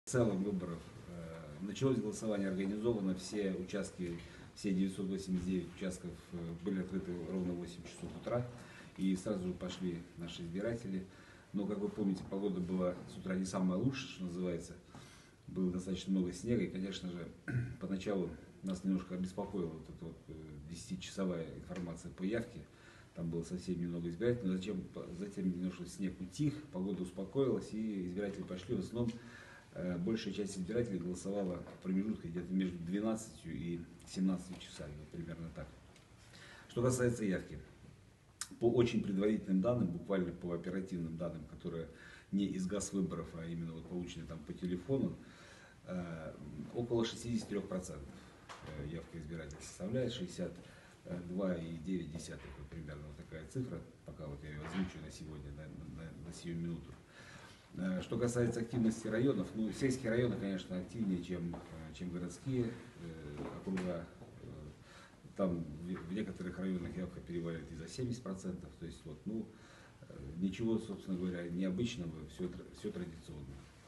В целом выборов началось голосование организовано, все участки, все 989 участков были открыты ровно в 8 часов утра, и сразу же пошли наши избиратели. Но, как вы помните, погода была с утра не самая лучшая, что называется. Было достаточно много снега, и, конечно же, поначалу нас немножко обеспокоила вот эта вот 10-часовая информация по явке. Там было совсем немного избирателей, но затем немножко снег утих, погода успокоилась, и избиратели пошли. В основном большая часть избирателей голосовала в промежутке где-то между 12 и 17 часами, вот примерно так. Что касается явки, по очень предварительным данным, буквально по оперативным данным, которые не из Газвыборов, а именно вот получены там по телефону, около 63% явка избирателей составляет, 62,9, вот примерно вот такая цифра, пока вот я ее озвучу на сегодня, на сию минуту. Что касается активности районов, ну, сельские районы, конечно, активнее, чем городские округа. Там в некоторых районах явка переваливает и за 70%. То есть, вот, ну, ничего, собственно говоря, необычного, все традиционно.